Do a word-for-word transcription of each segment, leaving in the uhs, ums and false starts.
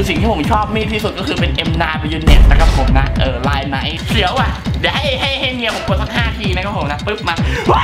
คือสิ่งที่ผมชอบมีดที่สุดก็คือเป็น เอ็ม ไนน์ Bayonet นะครับผมนะเออลายไหนเสียวอ่ะเดี๋ยวให้ให้ให้เมียผมกดสักห้าทีนะครับผมนะปึ๊บมา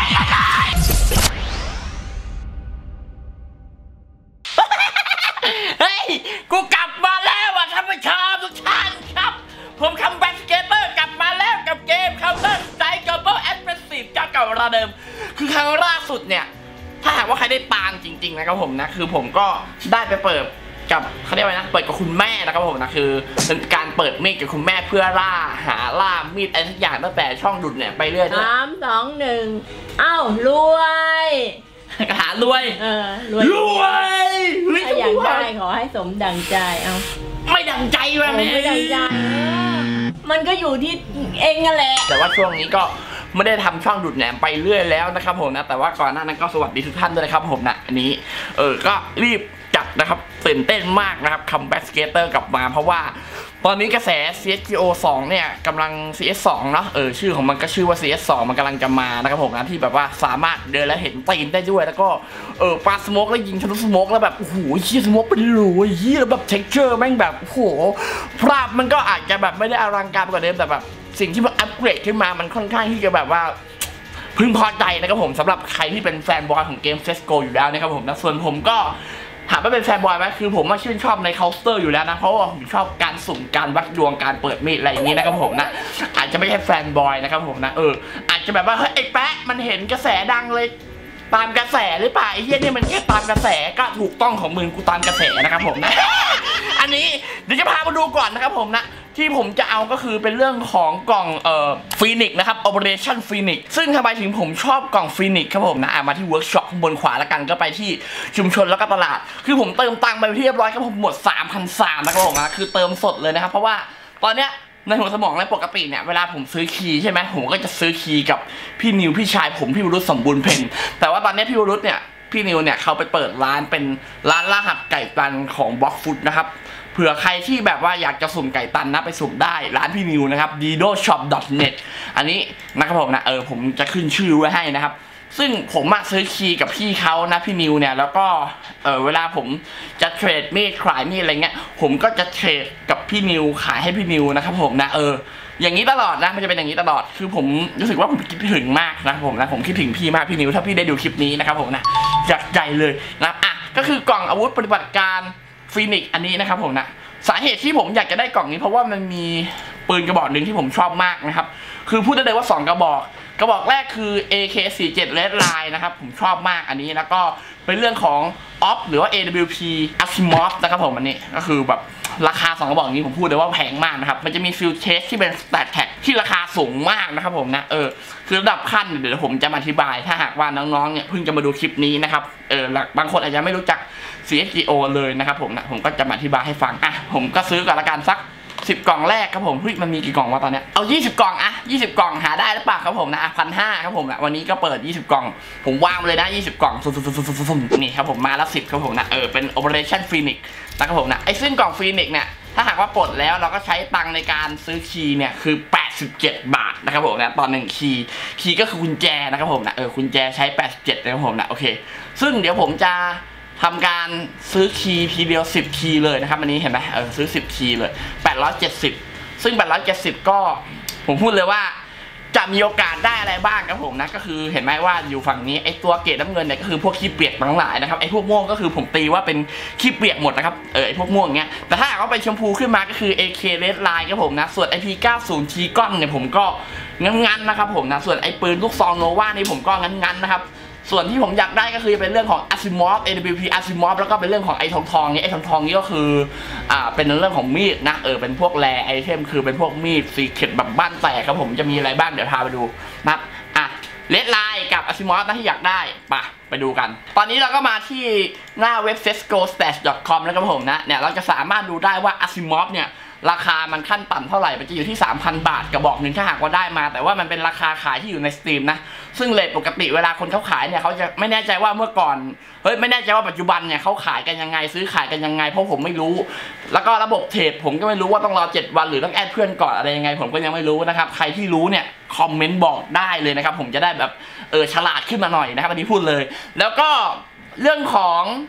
เฮ้ยกูกลับมาแล้วอ่ะท่านผู้ชมทุกท่านครับผมคัมแบ็กสเกตเตอร์กลับมาแล้วกับเกม Counter Strike Global Offensive เจ้าเก่าระเดิมคือครั้งล่าสุดเนี่ยถ้าหากว่าใครได้ปางจริงๆนะครับผมนะคือผมก็ได้ไปเปิดกับเขาเรียกว่านะเปิดกับคุณแม่นะครับผมนะคือเป็นการเปิดมีดกับคุณแม่เพื่อล่าหาล่ามีดอะไรทุกอย่างตั้งแต่ช่องดุดเนี่ยไปเรื่อยสามสองหนึ่งเอ้ารวยหารวยเออรวยรวยถ้าอยากได้ขอให้สมดังใจเอาไม่ดังใจวะแม่ไม่ดังใจมันก็อยู่ที่เองนั่นแหละแต่ว่าช่วงนี้ก็ไม่ได้ทำช่องดุดแหนมไปเรื่อยแล้วนะครับผมนะแต่ว่าก่อนหน้านั้นก็สวัสดีทุกท่านด้วยนะครับผมนะอันนี้เออก็รีบจัดนะครับตื่นเต้นมากนะครับคัมแบ็กสเกตเตอร์กลับมาเพราะว่าตอนนี้กระแส ซี เอส จี โอ สองเนี่ยกำลัง ซี เอส สอง เนาะเออชื่อของมันก็ชื่อว่า ซี เอส สอง มันกำลังจะมานะครับผมนะที่แบบว่าสามารถเดินแล้วเห็นตีนได้ด้วยแล้วก็เออปาสโมกแล้วยิงทะลุสโมกแล้วแบบโอ้โหเฮียสโมกเป็นรูเฮียแล้วแบบเท็กเจอร์แม่งแบบโอ้โหภาพมันก็อาจจะแบบไม่ได้อลังการกว่าเดิมแต่แบบสิ่งที่มันอัปเกรดขึ้นมามันค่อนข้างที่จะแบบว่าพึงพอใจนะครับผมสำหรับใครที่เป็นแฟนบอลของเกม ซี เอส โก อยู่แล้วนะครับผมนะส่วนผมก็ถามว่าเป็นแฟนบอลไหมคือผมว่าชื่นชอบในเคาน์เตอร์อยู่แล้วนะเพราะว่าผมชอบการสุ่มการวัดดวงการเปิดมีดอะไรอย่างนี้นะครับผมนะอาจจะไม่ใช่แฟนบอลนะครับผมนะเอออาจจะแบบว่าเฮ้ยไอ้แป๊ะมันเห็นกระแสดังเลยตามกระแสหรือเปล่าไอ้เหี้ยนี่มันแค่ตามกระแสก็ถูกต้องของมึงกูตามกระแสนะครับผมนะอันนี้เดี๋ยวจะพามาดูก่อนนะครับผมนะที่ผมจะเอาก็คือเป็นเรื่องของกล่องเอ่อฟีนิกนะครับ Operation Phoenix ซึ่งทำไมถึงผมชอบกล่องฟีนิกครับผมนะมาที่เวิร์กช็อปข้างบนขวาแล้วกันก็ไปที่ชุมชนแล้วก็ตลาดคือผมเติมตังค์ไปที่เรียบร้อยครับผมหมด สามพันสามร้อย นะครับผมนะคือเติมสดเลยนะครับเพราะว่าตอนเนี้ยในหัวสมองในปกติเนี่ยเวลาผมซื้อคีย์ใช่ไหมผมก็จะซื้อคีย์กับพี่นิวพี่ชายผมพี่วรุษสมบูรณ์เพนแต่ว่าตอนนี้พี่วรุษเนี่ยพี่นิวเนี่ยเขาไปเปิดร้านเป็นร้านรหัสไก่ตันของบล็อกฟุตนะครับเผื่อใครที่แบบว่าอยากจะสุ่มไก่ตันนะไปสุ่มได้ร้านพี่นิวนะครับ ดีโดช็อป ดอท เน็ต อันนี้นะครับผมนะเออผมจะขึ้นชื่อไว้ให้นะครับซึ่งผมมาซื้อคีย์กับพี่เขานะพี่นิวเนี่ยแล้วก็เออเวลาผมจะเทรดมีดขายมีดอะไรเงี้ยผมก็จะเทรดกับพี่นิวขายให้พี่นิวนะครับผมนะเอออย่างนี้ตลอดนะมันจะเป็นอย่างนี้ตลอดคือผมรู้สึกว่าผมคิดถึงมากนะผมนะผมคิดถึงพี่มากพี่นิวถ้าพี่ได้ดูคลิปนี้นะครับผมนะจากใจเลยนะอ่ะก็คือกล่องอาวุธปฏิบัติการฟีนิกอันนี้นะครับผมนะสาเหตุที่ผมอยากจะได้กล่องนี้เพราะว่ามันมีปืนกระบอกหนึ่งที่ผมชอบมากนะครับคือพูดได้เลยว่าสองกระบอกกระบอกแรกคือ เอ เค สี่สิบเจ็ด Red Line นะครับผมชอบมากอันนี้แล้วก็เป็นเรื่องของ ออฟ หรือว่า เอ ดับเบิลยู พี Asimov นะครับผมอันนี้ก็คือแบบราคาสองกระบอกนี้ผมพูดเลยว่าแพงมากนะครับมันจะมีฟิลเชสที่เป็น Stat Tag ที่ราคาสูงมากนะครับผมนะเออคือระดับขั้นเดี๋ยวผมจะมาอธิบายถ้าหากว่าน้องๆเนี่ยเพิ่งจะมาดูคลิปนี้นะครับเออบางคนอาจจะไม่รู้จัก ซี เอส จี โอ เลยนะครับผมนะผมก็จะมาอธิบายให้ฟังอ่ะผมก็ซื้อก่อนละกันสักสิบกล่องแรกครับผมเฮ้ยมันมีกี่กล่องวะตอนเนี้ยเอายี่สิบกล่องอะยี่สิบกล่องหาได้หรือเปล่าครับผมนะพันห้าครับผมนะวันนี้ก็เปิดยี่สิบกล่องผมวางเลยนะยี่สิบกล่องซุ่มๆๆๆนี่ครับผมมาละสิบครับผมนะเออเป็น Operation Phoenix นะครับผมนะไอ้ซึ่งกล่อง Phoenix เนี่ยถ้าหากว่าปลดแล้วเราก็ใช้ตังค์ในการซื้อคีย์เนี่ยคือแปดสิบเจ็ดบาทนะครับผมนะตอนหนึ่งคีย์คีย์ก็คือกุญแจนะครับผมนะเออกุญแจใช้แปดสิบเจ็ดนะครับผมนะโอเคซึ่งเดี๋ยวผมจะทำการซื้อคีย์ทีเดียวสิบคีย์เลยนะครับอันนี้เห็นไหมเออซื้อสิบคีย์เลยแปดร้อยเจ็ดสิบซึ่งแปดร้อยเจ็ดสิบก็ผมพูดเลยว่าจะมีโอกาสได้อะไรบ้างครับผมนะก็คือเห็นไหมว่าอยู่ฝั่งนี้ไอ้ตัวเกรดน้ำเงินเนี่ยก็คือพวกขี้เปียกทั้งหลายนะครับไอ้พวกม่วงก็คือผมตีว่าเป็นขี้เปียกหมดนะครับเออไอ้พวกม่วงเงี้ยแต่ถ้าเอาไปชมพูขึ้นมาก็คือ เอ เค Red Line ครับผมนะส่วน ไอ พี เก้าสิบ ที ก้อนเนี่ยผมก็งั้นๆนะครับผมนะส่วนไอ้ปืนลูกซองโนวานี่ผมก็งั้นๆนะครับส่วนที่ผมอยากได้ก็คือเป็นเรื่องของ Asimov เอ ดับเบิลยู พี Asimov แล้วก็เป็นเรื่องของไอ้ทองทองนี้ไอ้ทองทองนี้ก็คืออ่าเป็นเรื่องของมีดนะเออเป็นพวกแรไอเทมคือเป็นพวกมีดซีเคร็ตแบบบ้านแตกครับผมจะมีอะไรบ้างเดี๋ยวพาไปดูนะอ่ะเลดไลน์กับ Asimov นะที่อยากได้ไปไปดูกันตอนนี้เราก็มาที่หน้าเว็บ เซสโก สแตช ดอท คอม แล้วครับผมนะเนี่ยเราจะสามารถดูได้ว่า Asimov เนี่ยราคามันขั้นต่ำเท่าไหร่มันจะอยู่ที่ สามพัน บาทกระบอกหนึ่งถ้าหากว่าได้มาแต่ว่ามันเป็นราคาขายที่อยู่ในสตรีมนะซึ่งเรทปกติเวลาคนเขาขายเนี่ยเขาจะไม่แน่ใจว่าเมื่อก่อนเฮ้ยไม่แน่ใจว่าปัจจุบันเนี่ยเขาขายกันยังไงซื้อขายกันยังไงเพราะผมไม่รู้แล้วก็ระบบเทรดผมก็ไม่รู้ว่าต้องรอเจ็ดวันหรือต้องแอดเพื่อนก่อนอะไรยังไงผมก็ยังไม่รู้นะครับใครที่รู้เนี่ยคอมเมนต์บอกได้เลยนะครับผมจะได้แบบเออฉลาดขึ้นมาหน่อยนะครับอันนี้พูดเลยแล้วก็เรื่องของ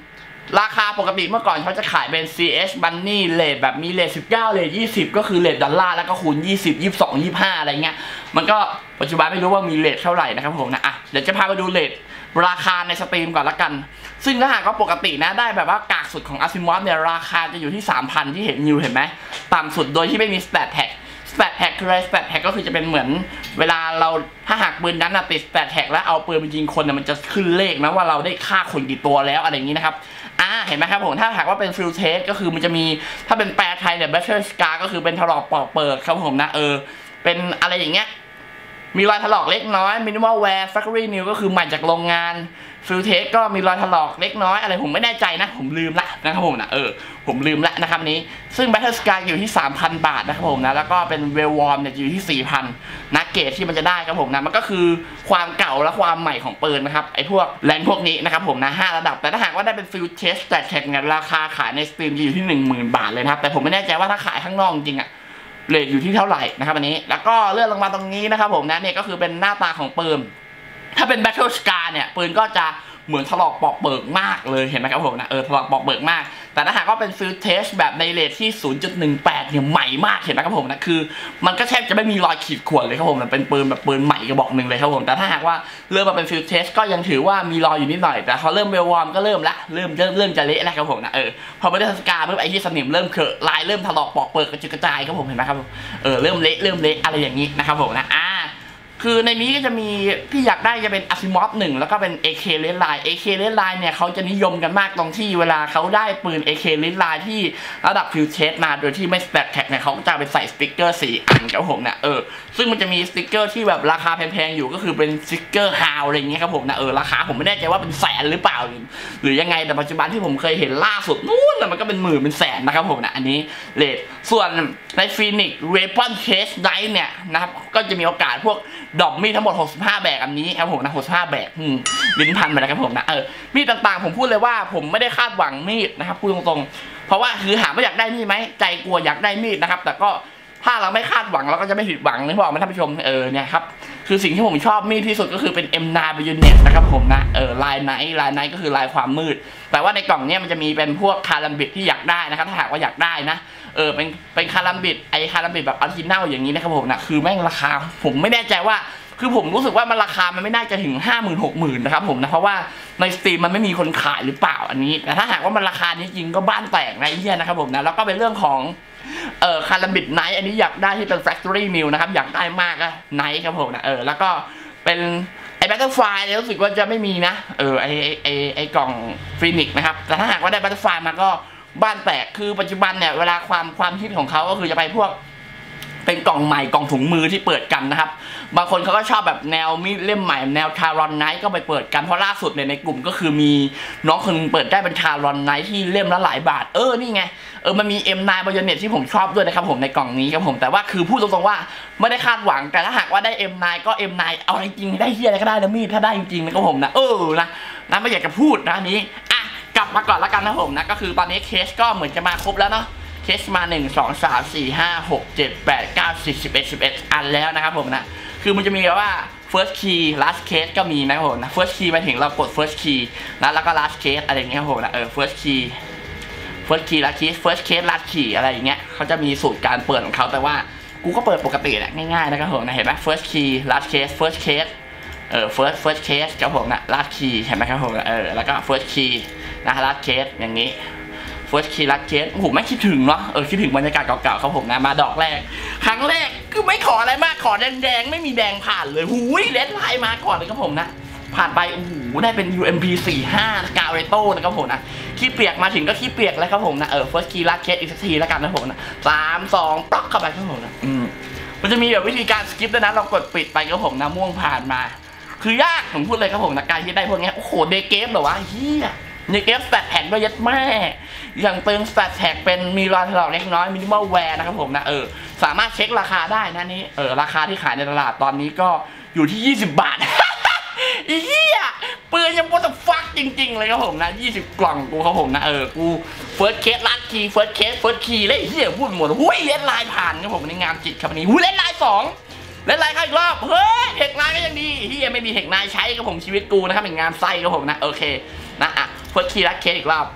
ราคาปกติเมื่อก่อนเขาจะขายเป็น ซี เอช Money เรทแบบมีเรทสิบเก้าเรทยี่สิบก็คือเรทดอลลาร์แล้วก็คูณยี่สิบ ยี่สิบสอง ยี่สิบห้าอะไรเงี้ยมันก็ปัจจุบันไม่รู้ว่ามีเรทเท่าไหร่นะครับผมนะอ่ะเดี๋ยวจะพาไปดูเรทราคาในสตรีมก่อนละกันซึ่งถ้าหากว่าปกตินะได้แบบว่ากากสุดของอาซิมอฟเนี่ยราคาจะอยู่ที่ สามพัน ที่เห็นอยู่เห็นไหมต่ำสุดโดยที่ไม่มี stat tag stat tag คืออะไร stat tag ก็คือจะเป็นเหมือนเวลาเราถ้าหากปืนนั้นนะติด stat tag แล้วเอาปืนไปยิงคนเนี่ยมันจะขึ้นเลขนะว่าเราได้ฆ่าคนกี่ตัวแล้วอะไรอย่างนี้นะครับอ่าเห็นไหมครับผมถ้าหากว่าเป็น field test ก็คือมันจะมีถ้าเป็นแปลไทยเนี่ย battle scar ก็คือเป็นถลอกปอกเปิดครับผมนะเออเป็นอะไรอย่างเงี้ยมีรอยถลอกเล็กน้อย minimal wear factory new ก็คือใหม่จากโรงงานฟิลเทสก็มีรอยถลอกเล็กน้อยอะไรผมไม่แน่ใจนะผมลืมละนะครับผมนะเออผมลืมละนะครับนี้ซึ่ง Battle Sky อยู่ที่ สามพัน บาทนะครับผมนะแล้วก็เป็นเวลวอร์มเนี่ยอยู่ที่ สี่พัน นักเกตที่มันจะได้ครับผมนะมันก็คือความเก่าและความใหม่ของปืนนะครับไอ้พวกแรงพวกนี้นะครับผมนะห้าระดับแต่ถ้าหากว่าได้เป็นฟิลเทสแต่แท็กเนี่ยราคาขายในสตรีมอยู่ที่ หนึ่งหมื่น บาทเลยนะครับแต่ผมไม่แน่ใจว่าถ้าขายข้างนอกจริงอะเรทอยู่ที่เท่าไหร่นะครับอันนี้แล้วก็เลื่อนลงมาตรงนี้นะครับผมนะเนี่ยก็คือเป็นหน้าตาของปืนถ้าเป็น Battle Scar เนี่ยปืนก็จะเหมือนถลอกปอกเปิกมากเลยเห็นไหมครับผมนะเออถลอกปอกเปิกมากแต่ถ้าหากว่าเป็นฟิลเทสแบบในเรทที่ ศูนย์จุดหนึ่งแปด เนี่ยใหม่มากเห็นไหมครับผมนะคือมันก็แทบจะไม่มีรอยขีดข่วนเลยครับผมมันเป็นปืนแบบปืนใหม่กระบอกหนึ่งเลยครับผมแต่ถ้าหากว่าเริ่มมาเป็นฟิลเทสก็ยังถือว่ามีรอยอยู่นิดหน่อยแต่พอเริ่มเวลวอร์มก็เริ่มละเริ่มเริ่มเริ่มจะเละแล้วครับผมนะเออพอไม่ได้สกาเพิ่มไอ้ที่สนิมเริ่มเขอะลายเริ่มถลอกปอกเปิกกระจุกกระจายครับผมเห็นไหมครับเออเริ่มเละเริ่มเละอะไรอย่างนี้นะครับผมนะอ่าคือในนี้ก็จะมีที่อยากได้จะเป็นอาซิมอฟหนึ่งแล้วก็เป็น เอ เค Red Line เอ เค Red Line เนี่ยเขาจะนิยมกันมากตรงที่เวลาเขาได้ปืน เอ เค Red Line ที่ระดับฟิวเทสมาโดยที่ไม่สแตทแท็กเนี่ยเขาจะไปใส่สติ๊กเกอร์สี่อันครับผมนะเออซึ่งมันจะมีสติ๊กเกอร์ที่แบบราคาแพงๆอยู่ก็คือเป็นสติ๊กเกอร์ฮาวอะไรอย่างเงี้ยครับผมนะเออราคาผมไม่แน่ใจว่าเป็นแสนหรือเปล่าหรือยังไงแต่ปัจจุบันที่ผมเคยเห็นล่าสุดนู้นแต่มันก็เป็นหมื่นเป็นแสนนะครับผมนะอันนี้เลทส่วนใน Phoenix Weapon Case Knight เนี่ยนะครับก็จะมีโอกาสพวกดอกมีทั้งหมดหกสิบห้าแบกอันนี้ครับผมนะหกสิบห้าแบกลิ้นพันไปแล้วครับผมนะเออมีดต่างๆผมพูดเลยว่าผมไม่ได้คาดหวังมีดนะครับพูดตรงๆเพราะว่าคือหาว่าอยากได้มีดไหมใจกลัวอยากได้มีดนะครับแต่ก็ถ้าเราไม่คาดหวังเราก็จะไม่ผิดหวังนะบอกมาท่านผู้ชมเออเนี่ยครับคือสิ่งที่ผมชอบมีดที่สุดก็คือเป็น เอ็ม ไนน์ Bayonet นะครับผมนะเออลายไนท์ลายไนท์ก็คือลายความมืดแต่ว่าในกล่องเนี้ยมันจะมีเป็นพวกคารัมบิดที่อยากได้นะครับถ้าหากว่าอยากได้นะเออเป็นเป็นคารัมบิดไอคารัมบิดแบบออริจินัลอย่างนี้นะครับผมนะคือแม่งราคาผมไม่แน่ใจว่าคือผมรู้สึกว่ามันราคามันไม่น่าจะถึง ห้าหมื่น หกหมื่น นะครับผมนะเพราะว่าในสตรีมมันไม่มีคนขายหรือเปล่าอันนี้แต่ถ้าหากว่ามันราคานี้จริงก็บ้านแตกนะไอ้เหี้ยนะครับผมนะแล้วก็เป็นเรื่องของเอ่อคารัมบิดไนท์อันนี้อยากได้ที่เป็น Factory Mill นะครับอยากได้มากอะไนท์ครับผมนะเออแล้วก็เป็นไอ้ Butterfly เนี่ยรู้สึกว่าจะไม่มีนะเออไอ้ไอ้ไอ้กล่องฟีนิกซ์นะครับแต่ถ้าหากว่าได้ Butterfly มาก็บ้านแตกคือปัจจุบันเนี่ยเวลาความความคิดของเขาก็คือจะไปพวกเป็นกล่องใหม่กล่องถุงมือที่เปิดกันนะครับบางคนเขาก็ชอบแบบแนวมีดเล่มใหม่แนวทารอนไนท์ก็ไปเปิดกันเพราะล่าสุดเนี่ยในกลุ่มก็คือมีน้องคนนึงเปิดได้เป็นทารอนไนท์ที่เล่มละหลายบาทเออนี่ไงเออมันมี เอ็ม ไนน์ Bayonet ที่ผมชอบด้วยนะครับผมในกล่องนี้ครับผมแต่ว่าคือพูดตรงๆว่าไม่ได้คาดหวังแต่ถ้าหากว่าได้ เอ็ม ไนน์ ก็ เอ็ม ไนน์ เอาจริงๆได้เฮียอะไรก็ได้นะมีดถ้าได้จริงๆนะครับผมนะเออนะนะไม่อยากจะพูดนะนี้อ่ะกลับมาก่อนละกันนะผมนะก็คือตอนนี้เคสก็เหมือนจะมาครบแล้วเนาะเคสมาหนึ่ง สอง สาม สี่ ห้า หก เจ็ด แปด เก้า สิบ สิบเอ็ด สิบเอ็ดอันแล้วนะครับผมนะคือมันจะมีว่า first key last case ก็มีนะครับผมนะ first key หมายถึงเรากด first key นะแล้วก็ last case อะไรอย่างเงี้ยครับผมนะเออ first key first key last case first case last key อะไรอย่างเงี้ยเขาจะมีสูตรการเปิดของเขาแต่ว่ากูก็เปิดปกติแหละง่ายๆนะครับผมนะเห็นไหม first key last case first case เออ first first case ครับผมนะ last key เห็นไหมครับผมนะเออแล้วก็ first key นะ last case อย่างนี้First Key Last Case โอ้โหไม่คิดถึงเนาะเออคิดถึงบรรยากาศเก่าๆครับผมนะมาดอกแรกครั้งแรกคือไม่ขออะไรมากขอแดงๆไม่มีแดงผ่านเลยหูยเลดไลน์มาก่อนเลยครับผมนะผ่านไปโอ้โหได้เป็น ยู เอ็ม พี สี่ ห้า กาเรโต้นะครับผมนะขี้เปียกมาถึงก็ขี้เปียกแล้วครับผมนะเออ First Key Last Case อีกสักทีแล้วกันนะผมนะสามสองปลั๊กเข้าไปครับผมนะอืมมันจะมีแบบวิธีการสกิปด้วยนะเรากดปิดไปครับผมนะม่วงผ่านมาคือยากผมพูดเลยครับผมนะการที่ได้พวกนี้โอ้โหเดย์เกมเหรอวะเฮียในเกมสแตทแท็กด้วยยัดแม่อย่างเติมสแตทแท็กเป็นมีรอยถลอกเล็กน้อยมินิมอลแวร์นะครับผมนะเออสามารถเช็คราคาได้นะนี้เออราคาที่ขายในตลาดตอนนี้ก็อยู่ที่ยี่สิบบาท อีเหี้ยปืนยังโคตรฟักจริงๆเลยครับผมนะยี่สิบกล่องกูครับผมนะเออกูเฟิร์สเคสลัดคีย์เฟิร์สเคสเฟิร์สคีย์เลยเหี้ยพูดหมดหุ้ยเล่นลายผ่านครับผมในงานจิตครับนี้หุ้ยเล่นลายสองเล่นลายเข้าอีกรอบเฮ้ยเทคไนก็ยังดีเหี้ยไม่มีเทคไนใช้ครับผมชีวิตกูนะครับเป็นงานไส้ครับผมนะโอเคนะอ่ะเฟิร์สคีย์ลัดเคสอีกรอบ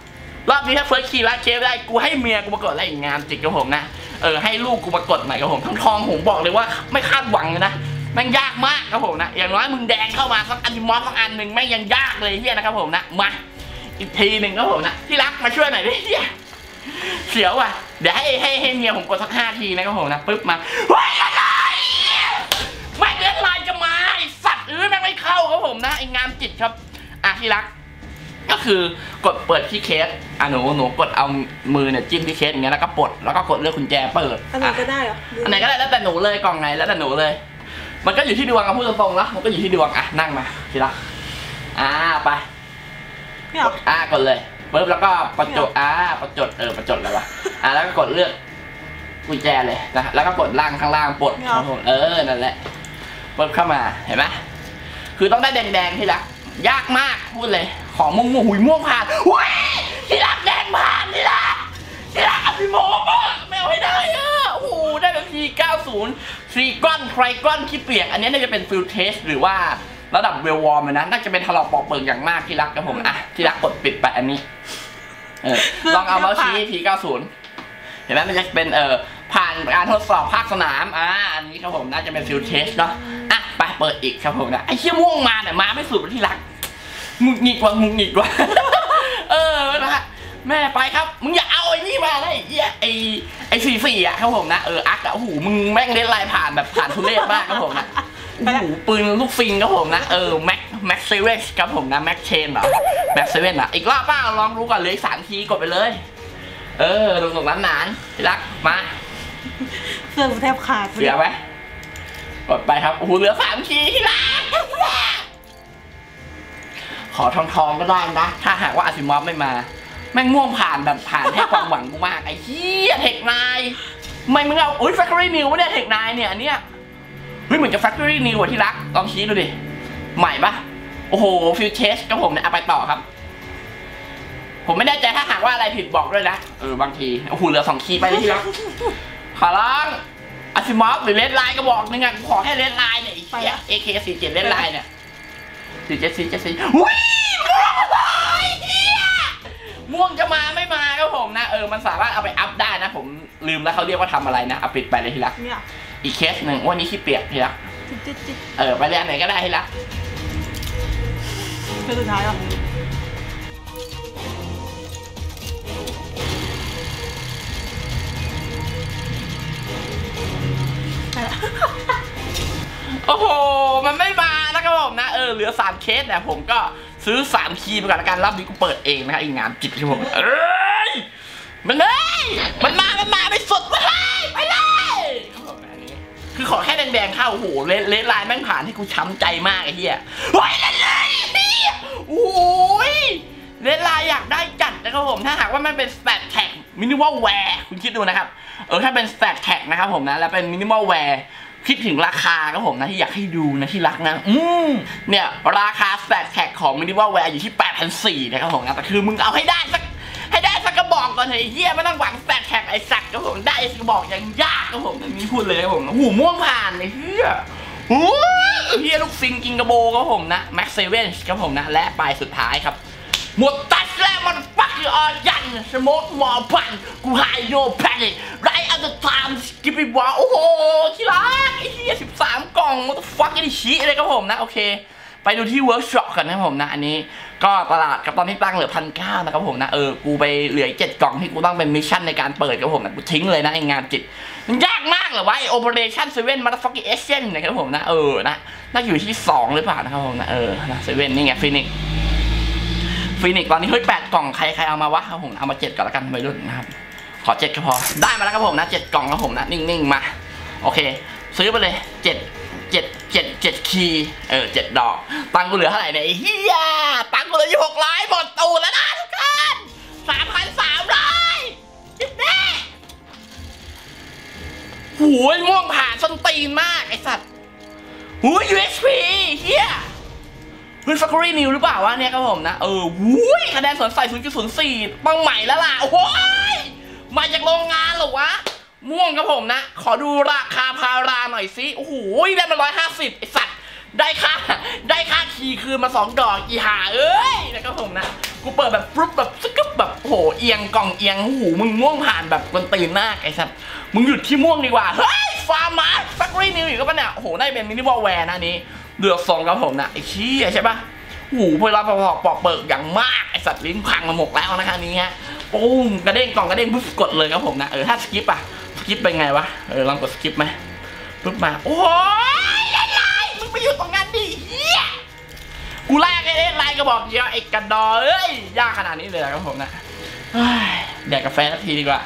รอบนี้ถ้าเฟิร์สคีย์ละเคได้กูให้เมียกูมากดอะไรอีกงานจิกกับผมนะเออให้ลูกกูมากดใหม่กับผมทั้งทองผมบอกเลยว่าไม่คาดหวังเลยนะแม่งยากมากครับผมนะอย่างน้อยมึงแดงเข้ามาสักอันมอสสักอันหนึ่งแม่งยังยากเลยเฮียนะครับผมนะมาอีกทีหนึ่งครับผมนะที่รักมาช่วยหน่อยดิเฮียเสียวว่ะเดี๋ยวให้ให้ให้เมียผมกดสักห้าทีนะครับผมนะปึ๊บมาว้ายอะไรไม่เล่นไลน์จะมาไอสัตว์เออแม่งไม่เข้าครับผมนะไองานจิตครับอ่ะที่รักก็คือกดเปิดที่เคสอ่ะหนูหนูกดเอามือเนี่ยจิ้มที่เคสอย่างเงี้ยแล้วก็ปลดแล้วก็กดเลือกกุญแจเปิดอันไหนก็ได้เหรออันไหนก็ได้แล้วแต่หนูเลยกล่องไหนแล้วแต่หนูเลยมันก็อยู่ที่ดวงกับพูดตรงๆแล้วมันก็อยู่ที่ดวงอ่ะนั่งมาทีละอ่าไปอ่ากดเลยปึ๊บแล้วก็ประจดอ่าประจดเออประจดแล้ววะอ่าแล้วก็กดเลือกกุญแจเลยนะแล้วก็กดล่างข้างล่างปลดครับผมเออนั่นแหละปึ๊บเข้ามาเห็นไหมคือต้องได้แดงๆทีละยากมากพูดเลยของม่วงม่วงหุยม่วงผ่านหุ้ยที่รักแดงผ่านที่รักที่รักอภิโมกไม่เอาให้ได้อะโอ้โหได้แบบทีเก้าสิบซีก้อนไครก้อนขี้เปียกอันนี้น่าจะเป็นฟิลเทสหรือว่าระดับเวลวอร์มนะน่าจะเป็นถลอกปอกเปิงอย่างมากที่รักกับผมอ่ะที่รักกดปิดไปอันนี้เออลองเอาเมาส์ชี้ทีเก้าสิบเห็นไหมมันจะเป็นเออผ่านการทดสอบภาคสนามอ่าอันนี้ครับผมน่าจะเป็นฟิลเทสเนาะอ่ะไปเปิดอีกครับผมนะไอ้เชี่ยม่วงมาเนี่ยมาไม่สุดที่รักงุกงิกว่างุกงิกว่าเออนะฮะแม่ไปครับมึงอย่าเอาไอ้นี่มาเลยไอ้ไอ้สี่สี่อ่ะครับผมนะเอออักอ่ะโอ้โหมึงแม่งเล่นลายผ่านแบบผ่านทุเรศมากครับผมนะโอ้โหปืนลูกฟิงครับผมนะเออแม็กแม็กเซเว่นครับผมนะแม็กเชนเหรอแม็กเซเว่นอ่ะอีกรอบป้าลองรู้ก่อนเลยสามทีกดไปเลยเออลงตรงนั้นนานที่รักมาเสื้อแทบขาดเสียไหมกดไปครับโอ้โหเหลือสามทีที่รักขอทองทองก็ได้นะถ้าหากว่าอาซิมอฟไม่มาแม่งม่วงผ่านแบบผ่านแค่ความหวังกูมากไอ้เหี้ยเทคนายไม่มึงเอาอุ้ยแฟคทอรี่นิวไม่ได้เทคนายเนี่ยอันเนี้ยเฮ้ยเหมือนกับแฟคทอรี่นิวที่รักลองชี้ดูดิใหม่ปะโอ้โหฟิวเชสก็ผมเนี่ยเอาไปต่อครับผมไม่แน่ใจถ้าหากว่าอะไรผิดบอกด้วยนะเออบางทีโอ้โหเหลือสองคีย์ไปเลยที่รักขอร้องอาซิมอฟหรือเลดไลน์ก็บอกนึงอ่ะขอแค่เลดไลน์เนี่ยไอ้เหี้ย เอ เค สี่สิบเจ็ดเลดไลน์เนี่ยสี่เจ็ดสี่เจ็ดสี่อุ้ยม่วงจะมาไม่มาครับผมนะเออมันสามารถเอาไปอัพได้นะผมลืมแล้วเขาเรียกว่าทำอะไรนะเอาปิดไปเลยทีละอีกเคสหนึ่งวันนี้ขี้เปียกทีละเออไปเรียนไหนก็ได้ทีละเคสสุดท้ายเหรอโอ้โหมันไม่มานะครับผมนะเออเหลือสามเคสเนี่ยผมก็ซื้อสามคีย์ไปก่อนละกันรอบนี้กูเปิดเองนะอีกงานจิตที่ผมเอ้ยมันเลยมันมามันมาไปสุดมาเลยไปเลยคือขอแค่แดงๆเข้าโอ้โหเลเลไลน์แม่งผ่านให้กูช้ำใจมากไอ้เหี้ยโอ้ยเลเลยโอ้ยเลไลน์อยากได้จัดนะครับผมถ้าหากว่ามันเป็นสแตทแท็กมินิมอลแวร์คุณคิดดูนะครับเออถ้าเป็นสแตทแท็กนะครับผมนะแล้วเป็นมินิมอลแวร์คิดถึงราคาครับผมนะที่อยากให้ดูนะที่รักนะอืมเนี่ยราคาสแตทแท็กของมินิมอลแวร์อยู่ที่ แปดพันสี่ร้อย นะครับผมนะแต่คือมึงเอาให้ได้สักให้ได้สักกระบอกก่อนเถอะไอ้เหี้ยไม่ต้องหวังสแตทแท็กไอ้สัตว์ครับผมได้สักกระบอกยังยากครับผมนี่พูดเลยครับผมหูม่วงผ่านไอ้เหี้ยหูเหี้ยลูกซิงกิงกระโบครับผมนะแม็กเซเว่นครับผมนะและปลายสุดท้ายครับหมดตัดแล้วมันปักออยันสโมกมอพันกูไฮโนแพนิคไรอัลเดอร์ไทม์สกิปปี้วอลโอ้โหที่รักไอ้เหี้ยสิบสามกล่องมันฟักไอ้ชี้เลยครับผมนะโอเคไปดูที่เวิร์กช็อปกันนะครับผมนะอันนี้ก็ตลาดกับตอนที่ตั้งเหลือพันเก้านะครับผมนะเออกูไปเหลือเจ็ดกล่องที่กูต้องเป็นมิชชั่นในการเปิดครับผมนะกูทิ้งเลยนะไอ้งานจิตมันยากมากเหรอวะไอโอเปอเรชั่นเซเว่นมาร์ฟักกิ้งเอเซนนะครับผมนะเออนะน่าอยู่ที่สองหรือเปล่านะครับผมนะเออนะเซเว่นนี่ไงฟินิกฟินิกตอนนี้เฮ้ยแปดกล่องใครใครเอามาวะครับผมเอามาเจ็ดก่อนละกันไม่รุ่นนะครับขอเจ็ดก็พอได้มาแล้วครับผมนะเจ็ดกล่องครับผมนะนิ่งๆมาโอเคซื้อไปเลยเจ็ดเจ็ดเจ็ดเจ็ดคีย์เออเจ็ดดอกตังกูเหลือเท่าไหร่เนี่ยเฮียตังกูเหลืออยู่หกร้อยหมดตูแล้วนะทุกคนสามพันสามร้อยจิ๊บแน่หูยม่วงผ่านส้นตีนมากไอสัตว์หูย ยู เอช พี เฮียเฮ้ย Factory New หรือเปล่าวะเนี่ยครับผมนะเออวุ้ยคะแนนสวนใส่ ศูนย์จุดศูนย์สี่ ต้องใหม่แล้วล่ะโอ้ยมาจากโรงงานเหรอวะม่วงครับผมนะขอดูราคาพาราหน่อยสิโอ้โหได้มาร้อยห้าสิบไอสัตว์ได้ค่าได้ค่าคีย์คืนมาสองดอกอีห่าเอ้ยนะครับผมนะกูเปิดแบบฟลุ๊ปแบบสกึ๊บแบบโหเอียงกล่องเอียงหูมึงม่วงผ่านแบบกวนตีนหน้าไอ้สัตว์มึงหยุดที่ม่วงดีกว่าเฮ้ยฟาร์มาร์ฟักรี่นิวอีกก็ปะเนี่ยโหได้เป็นมินิวอลแวร์นะนี้เดือดสองครับผมนะไอ้ชี้ใช่ปะหูพอเราปอกปอกเปิดอย่างมากไอ้สัตว์ลิ้นพังมาหมกแล้วนะคะนี้ฮะปุ้มกระเด้งกล่องกระเด้งปุ๊บกดเลยครับผมนะเออถ้าสกิปอะสกิปเป็นไงวะเออลองกดสกิปไหมปุ๊บมาโอ้ยเล่นไลน์มึงไปอยู่ตรงนั้นดิเฮียกูลากไอ้เล่นไลน์ก็บอกเดียวไอ้กระดอเอ้ยยากขนาดนี้เลยครับผมนะแดกกาแฟสักทีดีกว่า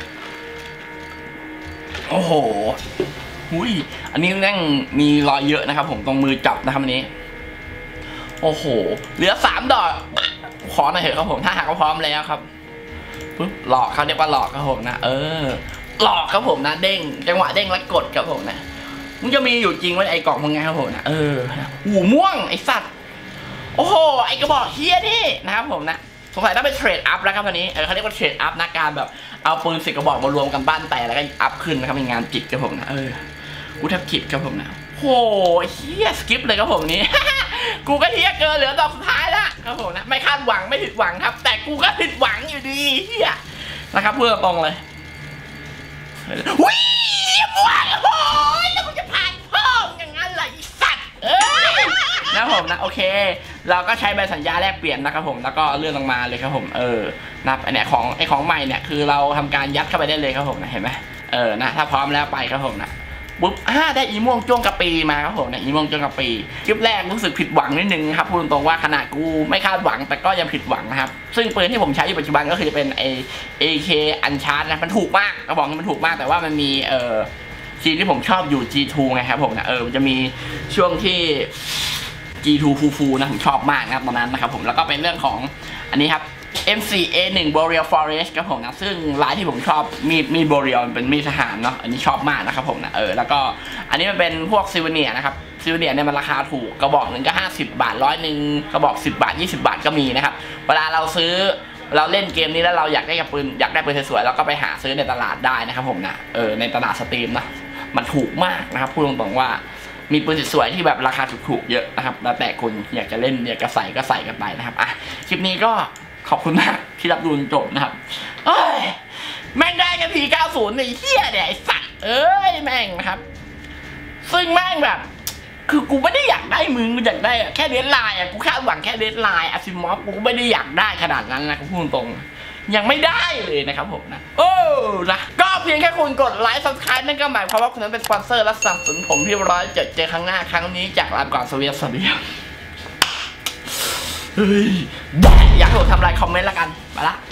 โอ้โหหุ้ยอันนี้แม่งมีรอยเยอะนะครับผมตรงมือจับนะครับอันนี้โอ้โหเหลือสามดอกขอหน่อยเถอะครับผมถ้าหากว่าพร้อมแล้วครับปุ๊บหลอกเขาเรียกว่าหลอกครับผมนะเออหลอกครับผมนะเด้งจังหวะเด้งแล้วกดครับผมนะมึงจะมีอยู่จริงไว้ไอ้กล่องมึงไงครับผมนะเออหูม่วงไอ้สัตว์โอ้โหไอ้กระบอกเฮียนี่นะครับผมนะสงสัยต้องเป็นเทรดอัพแล้วครับวันนี้เออเขาเรียกว่าเทรดอัพนะการแบบเอาปืนสิบกระบอกมารวมกันบ้านแต่แล้วก็อัพขึ้นนะครับเป็นงานจิตครับผมนะเออกูแทบขิดครับผมนะโอ้ยเฮียสกิปเลยครับผมนี้ กูก็เฮียเกินเหลือดอกสุดท้ายละครับผมนะไม่คาดหวังไม่ผิดหวังครับแต่กูก็ผิดหวังอยู่ดีเฮียนะครับเพื่อตรงเลยวิ่งม่วงโอ้ยแล้วกูจะผ่านพ่ออย่างนั้นเลยสัตว์เอ้ยนะผมนะโอเคเราก็ใช้ใบสัญญาแลกเปลี่ยนนะครับผมแล้วก็เลื่อนลงมาเลยครับผมเออนับอันเนี้ยของไอของใหม่เนี่ยคือเราทำการยัดเข้าไปได้เลยครับผมนะเห็นไหมเออนะถ้าพร้อมแล้วไปครับผมนะปุ๊บอ่าได้อีม่วงจ้วงกะปีมาครับผมเนี่ยอีม่วงจ้วงกะปีคลิปแรกรู้สึกผิดหวังนิดนึงครับพูดตรงๆว่าขนาดกูไม่คาดหวังแต่ก็ยังผิดหวังนะครับซึ่งปืนที่ผมใช้อยู่ปัจจุบันก็คือเป็นไอ เอ เค Uncharted นะมันถูกมากกระบอกนี้มันถูกมากแต่ว่ามันมีเอ่อทีที่ผมชอบอยู่ จี ทู ไงครับผมนะเออมันจะมีช่วงที่ จี ทู ฟูฟูนะผมชอบมากนะครับตอนนั้นนะครับผมแล้วก็เป็นเรื่องของอันนี้ครับ เอ็ม โฟร์ เอ วัน Boreal Forest ครับผมนะซึ่งลายที่ผมชอบมีมี Boreal เป็นมีทหารเนาะอันนี้ชอบมากนะครับผมนะเออแล้วก็อันนี้มันเป็นพวกซิวเนียนะครับซิวเนียเนี่ยมันราคาถูกกระบอกหนึ่งก็ห้าสิบบาทร้อยหนึ่งกระบอกสิบบาทยี่สิบบาทก็มีนะครับเวลาเราซื้อเราเล่นเกมนี้แล้วเราอยากได้กับปืนอยากได้ปืนสวยๆเราก็ไปหาซื้อในตลาดได้นะครับผมนะเออในตลาดสตรีมนะมันถูกมากนะครับพูดตรงๆว่ามีปืนสวยๆที่แบบราคาถูกๆเยอะนะครับแล้วแต่คุณอยากจะเล่นอยากจะใส่ก็ใส่กันไปนะครับอ่ะคลิปนี้ก็ขอบคุณมากที่รับดูจนจบนะครับเอ้ยแม่งได้กันทีเก้าสิบในเฮี้ยเนี่ยไอ้สัตว์เอ้ยแม่งนะครับซึ่งแม่งแบบคือกูไม่ได้อยากได้มึงกูอยากได้แค่เดดไลน์อ่ะกูคาดหวังแค่เดดไลน์อาซิมอฟกูไม่ได้อยากได้ขนาดนั้นนะกูพูดตรงยังไม่ได้เลยนะครับผมนะโอ้นะก็เพียงแค่คุณกดไลค์ ซับสไครบ์ นั่นก็หมายความว่าคุณนั้นเป็นสปอนเซอร์และสนับสนุนผมที่ร้อยเจอเจอครั้งหน้าครั้งนี้จากลาก่อนสวีสวัสดีครับเฮ้ยอยากให้ผมทำอะไรคอมเมนต์ละกันไปละ